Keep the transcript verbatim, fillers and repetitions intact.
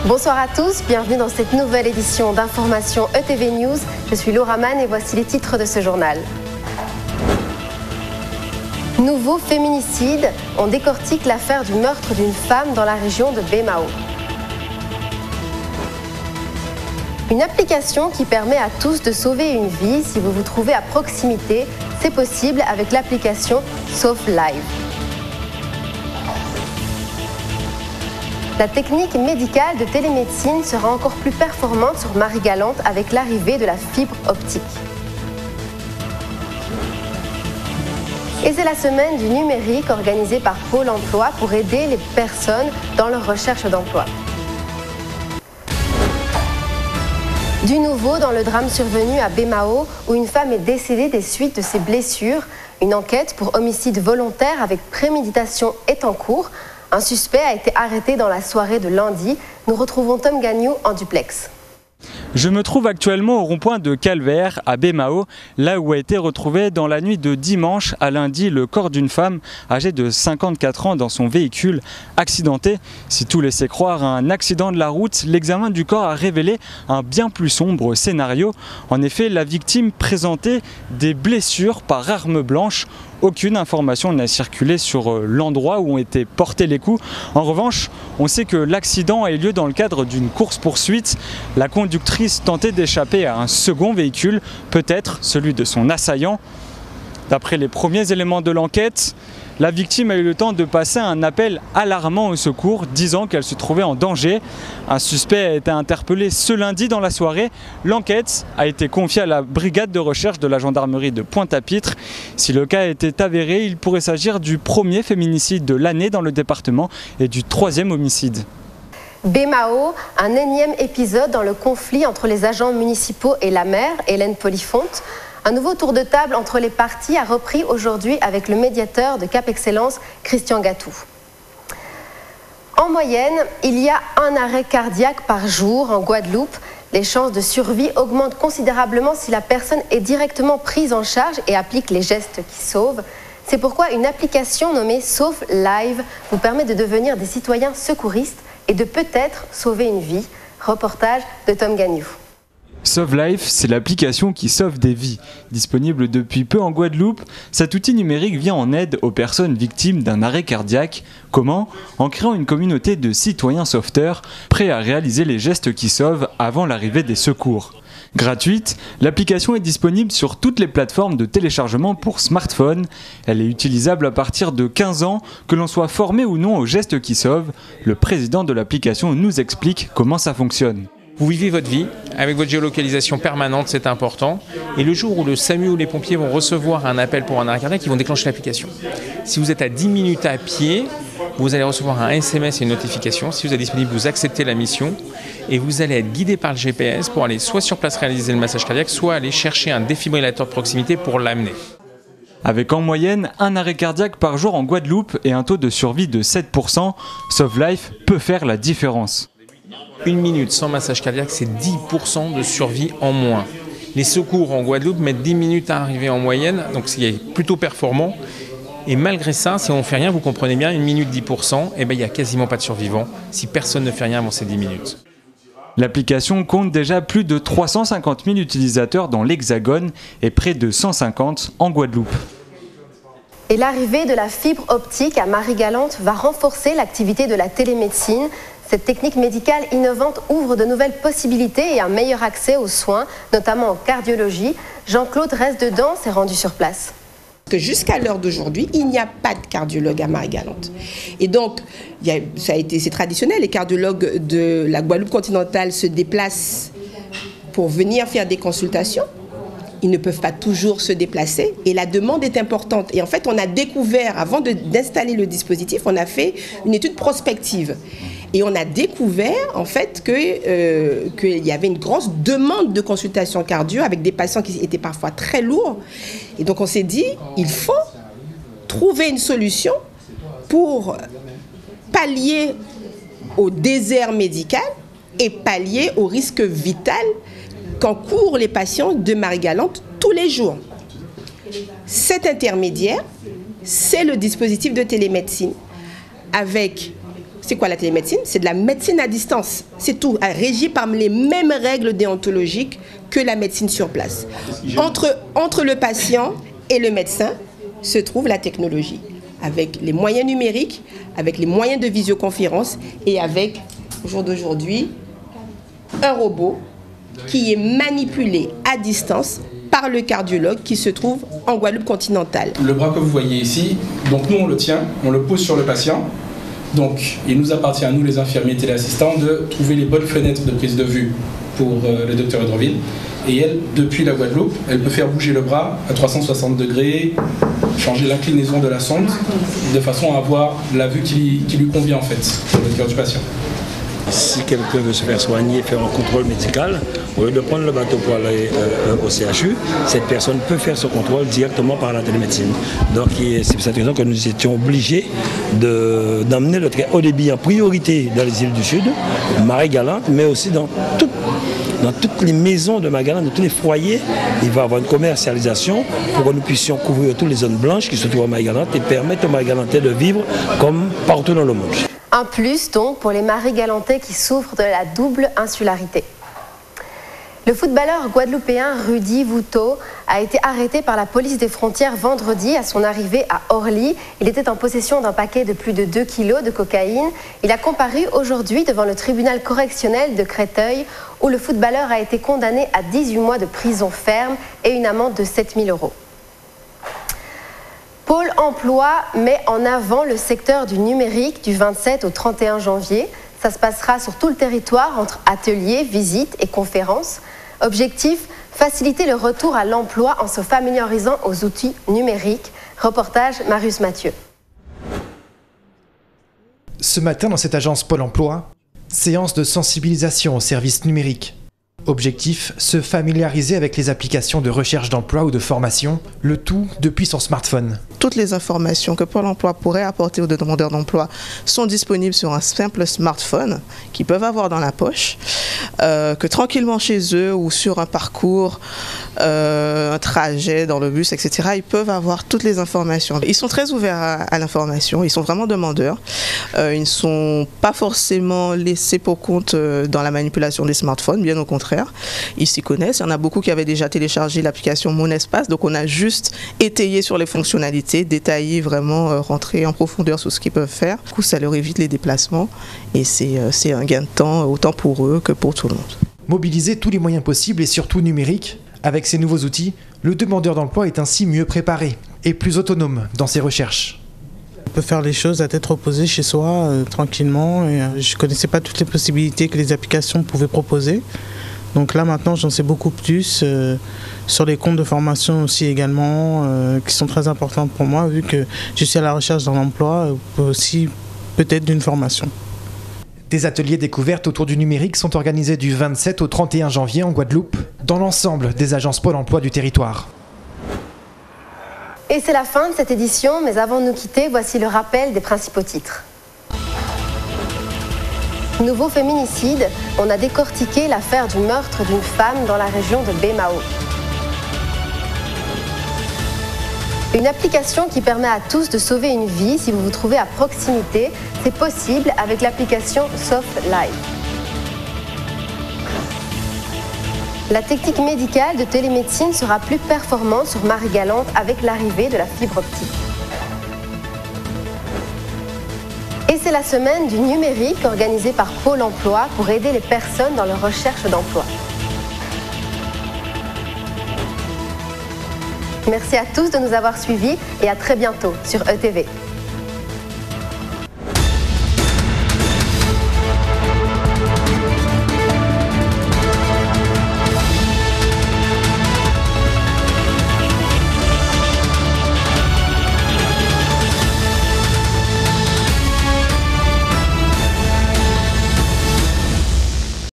Bonsoir à tous, bienvenue dans cette nouvelle édition d'information E T V News. Je suis Laura Mann et voici les titres de ce journal. Nouveau féminicide, on décortique l'affaire du meurtre d'une femme dans la région de Bémao. Une application qui permet à tous de sauver une vie si vous vous trouvez à proximité. C'est possible avec l'application SauveLive. La technique médicale de télémédecine sera encore plus performante sur Marie-Galante avec l'arrivée de la fibre optique. Et c'est la semaine du numérique organisée par Pôle emploi pour aider les personnes dans leur recherche d'emploi. Du nouveau dans le drame survenu à Bémao où une femme est décédée des suites de ses blessures. Une enquête pour homicide volontaire avec préméditation est en cours. Un suspect a été arrêté dans la soirée de lundi. Nous retrouvons Tom Gagnou en duplex. Je me trouve actuellement au rond-point de Calvaire, à Bémao, là où a été retrouvé dans la nuit de dimanche à lundi le corps d'une femme âgée de cinquante-quatre ans dans son véhicule accidenté. Si tout laissait croire à un accident de la route, l'examen du corps a révélé un bien plus sombre scénario. En effet, la victime présentait des blessures par arme blanche. Aucune information n'a circulé sur l'endroit où ont été portés les coups. En revanche, on sait que l'accident a eu lieu dans le cadre d'une course-poursuite. La conductrice tentait d'échapper à un second véhicule, peut-être celui de son assaillant. D'après les premiers éléments de l'enquête, la victime a eu le temps de passer un appel alarmant au secours, disant qu'elle se trouvait en danger. Un suspect a été interpellé ce lundi dans la soirée. L'enquête a été confiée à la brigade de recherche de la gendarmerie de Pointe-à-Pitre. Si le cas était avéré, il pourrait s'agir du premier féminicide de l'année dans le département et du troisième homicide. Bémao, un énième épisode dans le conflit entre les agents municipaux et la maire, Hélène Polifonte. Un nouveau tour de table entre les parties a repris aujourd'hui avec le médiateur de Cap Excellence, Christian Gatou. En moyenne, il y a un arrêt cardiaque par jour en Guadeloupe. Les chances de survie augmentent considérablement si la personne est directement prise en charge et applique les gestes qui sauvent. C'est pourquoi une application nommée SauveLive vous permet de devenir des citoyens secouristes et de peut-être sauver une vie. Reportage de Tom Gagnou. SauveLive, c'est l'application qui sauve des vies. Disponible depuis peu en Guadeloupe, cet outil numérique vient en aide aux personnes victimes d'un arrêt cardiaque. Comment ? En créant une communauté de citoyens sauveteurs prêts à réaliser les gestes qui sauvent avant l'arrivée des secours. Gratuite, l'application est disponible sur toutes les plateformes de téléchargement pour smartphone. Elle est utilisable à partir de quinze ans, que l'on soit formé ou non aux gestes qui sauvent. Le président de l'application nous explique comment ça fonctionne. Vous vivez votre vie avec votre géolocalisation permanente, c'est important. Et le jour où le SAMU ou les pompiers vont recevoir un appel pour un arrêt cardiaque, ils vont déclencher l'application. Si vous êtes à dix minutes à pied, vous allez recevoir un S M S et une notification. Si vous êtes disponible, vous acceptez la mission et vous allez être guidé par le G P S pour aller soit sur place réaliser le massage cardiaque, soit aller chercher un défibrillateur de proximité pour l'amener. Avec en moyenne un arrêt cardiaque par jour en Guadeloupe et un taux de survie de sept pour cent, SauveLive peut faire la différence. Une minute sans massage cardiaque, c'est dix pour cent de survie en moins. Les secours en Guadeloupe mettent dix minutes à arriver en moyenne, donc c'est plutôt performant. Et malgré ça, si on ne fait rien, vous comprenez bien, une minute dix pour cent, eh ben, il n'y a quasiment pas de survivants si personne ne fait rien avant ces dix minutes. L'application compte déjà plus de trois cent cinquante mille utilisateurs dans l'Hexagone et près de cent cinquante en Guadeloupe. Et l'arrivée de la fibre optique à Marie-Galante va renforcer l'activité de la télémédecine. Cette technique médicale innovante ouvre de nouvelles possibilités et un meilleur accès aux soins, notamment en cardiologie. Jean-Claude Reste-Dedans s'est rendu sur place. Que jusqu'à l'heure d'aujourd'hui, il n'y a pas de cardiologue à Marie-Galante. Et donc, il y a, ça a été, c'est traditionnel, les cardiologues de la Guadeloupe continentale se déplacent pour venir faire des consultations. Ils ne peuvent pas toujours se déplacer et la demande est importante. Et en fait, on a découvert, avant de, d'installer le dispositif, on a fait une étude prospective. Et on a découvert en fait que, euh, qu'il y avait une grosse demande de consultation cardio avec des patients qui étaient parfois très lourds. Et donc on s'est dit, il faut trouver une solution pour pallier au désert médical et pallier au risque vital qu'encourent les patients de Marie-Galante tous les jours. Cet intermédiaire, c'est le dispositif de télémédecine avec C'est quoi la télémédecine? C'est de la médecine à distance. C'est tout, régi par les mêmes règles déontologiques que la médecine sur place. Entre, entre le patient et le médecin se trouve la technologie, avec les moyens numériques, avec les moyens de visioconférence et avec, au jour d'aujourd'hui, un robot qui est manipulé à distance par le cardiologue qui se trouve en Guadeloupe continentale. Le bras que vous voyez ici, donc nous on le tient, on le pose sur le patient. Donc il nous appartient à nous les infirmiers téléassistants de trouver les bonnes fenêtres de prise de vue pour euh, le docteur Hydroville. Et elle, depuis la Guadeloupe, elle peut faire bouger le bras à trois cent soixante degrés, changer l'inclinaison de la sonde, de façon à avoir la vue qui, qui lui convient en fait, sur le cœur du patient. Si quelqu'un veut se faire soigner, faire un contrôle médical, au lieu de prendre le bateau pour aller euh, au C H U, cette personne peut faire ce contrôle directement par la télémédecine. Donc c'est pour cette raison que nous étions obligés d'emmener le très haut débit en priorité dans les îles du Sud, Marie-Galante, mais aussi dans, tout, dans toutes les maisons de Marie-Galante, dans tous les foyers. Il va y avoir une commercialisation pour que nous puissions couvrir toutes les zones blanches qui se trouvent à Marie-Galante et permettre aux Marie-Galantais de vivre comme partout dans le monde. Un plus donc pour les Marie-Galantais qui souffrent de la double insularité. Le footballeur guadeloupéen Rudy Vouto a été arrêté par la police des frontières vendredi à son arrivée à Orly. Il était en possession d'un paquet de plus de deux kilos de cocaïne. Il a comparu aujourd'hui devant le tribunal correctionnel de Créteil où le footballeur a été condamné à dix-huit mois de prison ferme et une amende de sept mille euros. Pôle emploi met en avant le secteur du numérique du vingt-sept au trente et un janvier. Ça se passera sur tout le territoire entre ateliers, visites et conférences. Objectif, faciliter le retour à l'emploi en se familiarisant aux outils numériques. Reportage Marius Mathieu. Ce matin dans cette agence Pôle emploi, séance de sensibilisation aux services numériques. Objectif, se familiariser avec les applications de recherche d'emploi ou de formation, le tout depuis son smartphone. Toutes les informations que Pôle emploi pourrait apporter aux demandeurs d'emploi sont disponibles sur un simple smartphone qu'ils peuvent avoir dans la poche, euh, que tranquillement chez eux ou sur un parcours, euh, un trajet dans le bus, et cetera, ils peuvent avoir toutes les informations. Ils sont très ouverts à, à l'information, ils sont vraiment demandeurs. Euh, ils ne sont pas forcément laissés pour compte euh, dans la manipulation des smartphones, bien au contraire. Ils s'y connaissent. Il y en a beaucoup qui avaient déjà téléchargé l'application Mon Espace. Donc on a juste étayé sur les fonctionnalités, détaillé, vraiment euh, rentré en profondeur sur ce qu'ils peuvent faire. Du coup, ça leur évite les déplacements et c'est euh, c'est un gain de temps autant pour eux que pour tout le monde. Mobiliser tous les moyens possibles et surtout numériques, avec ces nouveaux outils, le demandeur d'emploi est ainsi mieux préparé et plus autonome dans ses recherches. On peut faire les choses à tête reposée chez soi, euh, tranquillement. Et, euh, je ne connaissais pas toutes les possibilités que les applications pouvaient proposer. Donc là maintenant j'en sais beaucoup plus euh, sur les comptes de formation aussi également euh, qui sont très importants pour moi vu que je suis à la recherche d'un emploi euh, aussi peut-être d'une formation. Des ateliers découvertes autour du numérique sont organisés du vingt-sept au trente et un janvier en Guadeloupe dans l'ensemble des agences Pôle emploi du territoire. Et c'est la fin de cette édition, mais avant de nous quitter, voici le rappel des principaux titres. Nouveau féminicide, on a décortiqué l'affaire du meurtre d'une femme dans la région de Baie-Mahault. Une application qui permet à tous de sauver une vie si vous vous trouvez à proximité. C'est possible avec l'application SoftLife. La technique médicale de télémédecine sera plus performante sur Marie-Galante avec l'arrivée de la fibre optique. Et c'est la semaine du numérique organisée par Pôle emploi pour aider les personnes dans leur recherche d'emploi. Merci à tous de nous avoir suivis et à très bientôt sur E T V.